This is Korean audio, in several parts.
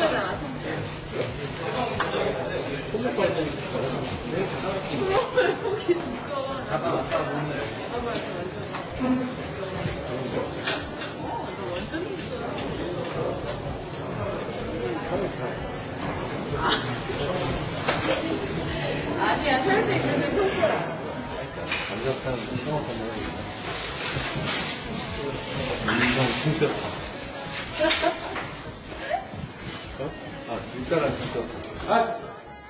아니야, 살짝 있는데 통보야. 남자탄 생각한 거니까. 인정 충격파. 아, 둘까랑 충격파. 아!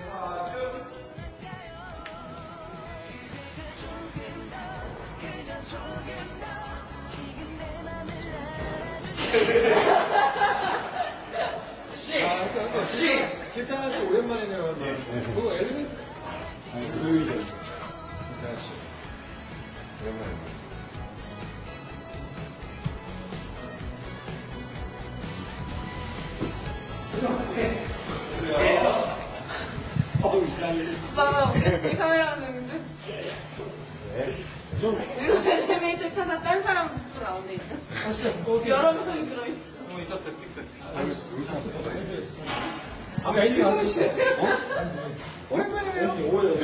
씨! 길탄 씨 오랜만에 내려갔네. 그거 엘리베이터. 아니, 의외죠. 길탄 씨. 오랜만에. 오빠가 우리 카메라 하는데. 그리고 엘리베이터 타다 딴 사람 또 나오네. 여러 명이 들어있어. 이따 뵙겠다. 아, 엘리베이터 씨. 오랜만이에요.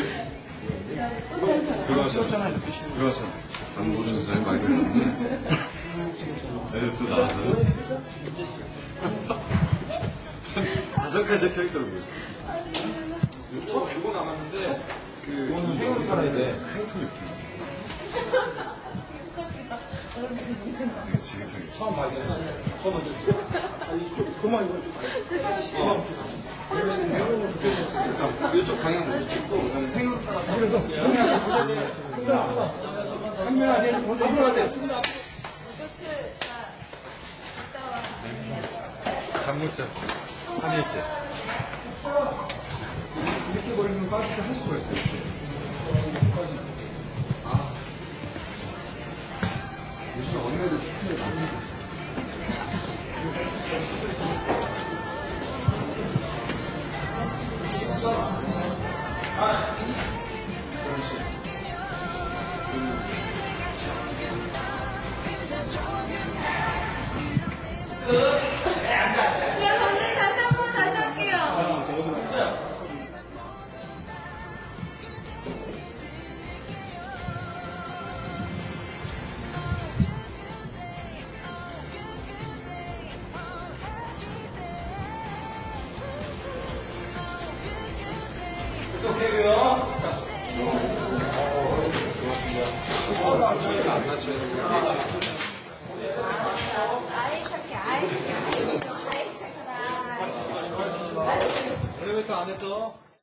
들어와서 안 보는 사람이 많이 들었는데 애들 또 나와서 5가지 캐릭터를 보였어요. 첫 교고 남았는데 그 행운 살아야 돼. 캐릭터 느낌. 지금 처음 발견. 처음 먼저. 이쪽 그만 이거 좀 봐요. 이쪽 방향 먼저 찍고 그다음에 행운 살아. 그래서 한 명아 돼. 한 명아 돼. 잠 못 잤어. 3일째. 이렇게 버리면 박스를 할 수가 있어요. 요즘 언니들 키를 많이 쓰고. 그냥 감독님 다시 할게요. 또 개고요. 저희가 안 맞춰야 되는 아이 착해, 아이 착해, 아이 착하다. 엘리베이터 안에 또